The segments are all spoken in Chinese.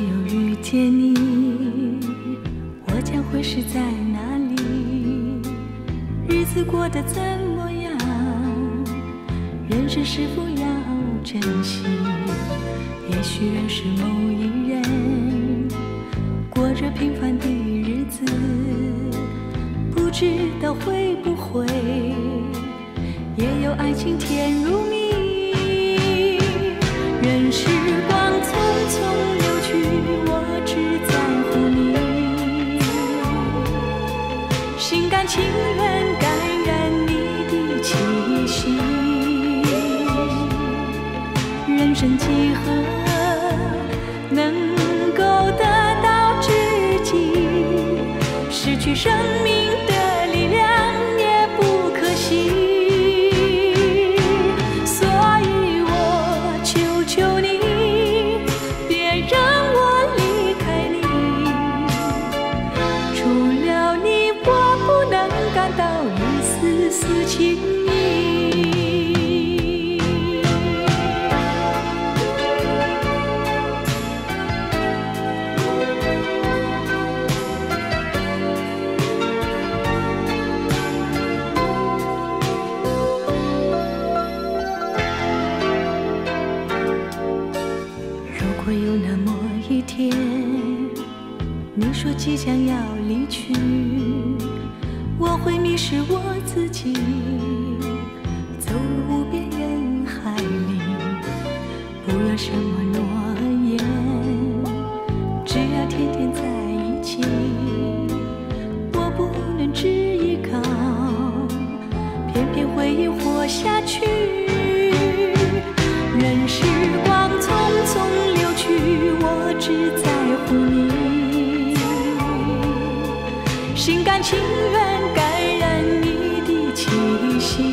有遇见你，我将会是在哪里？日子过得怎么样？人生是否要珍惜？也许认识某一人，过着平凡的日子，不知道会不会也有爱情甜如蜜。任时光匆匆流去，我只在乎你，心甘情愿感染你的气息。人生几何能够得到知己？失去生命的力量也不可惜。会有那么一天，你说即将要离去，我会迷失我自己，走入无边人海里。不要什么诺言，只要天天在一起。我不能只依靠，偏偏回忆活下去。任时光匆匆流去，我只在乎你，心甘情愿感染你的气息。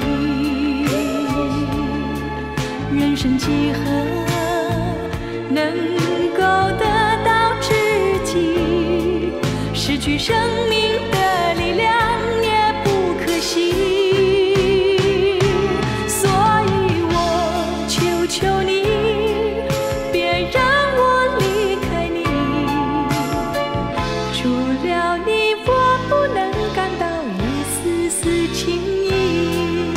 人生几何能够得到知己？失去生命的力量也不可惜。求你，别让我离开你，除了你，我不能感到一丝丝情意。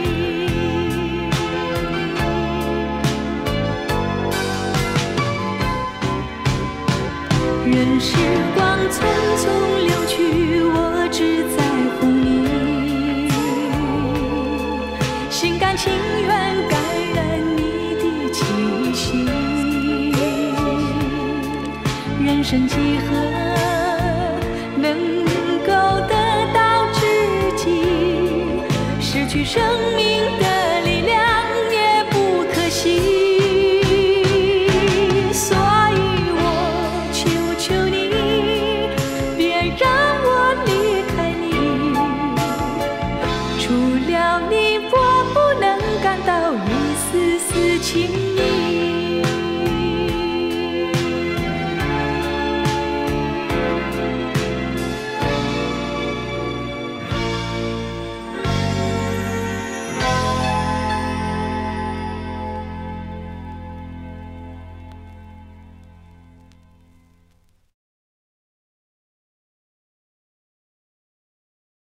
任时光匆匆流去，我只在乎你，心甘情愿感染你的气息。人生几何能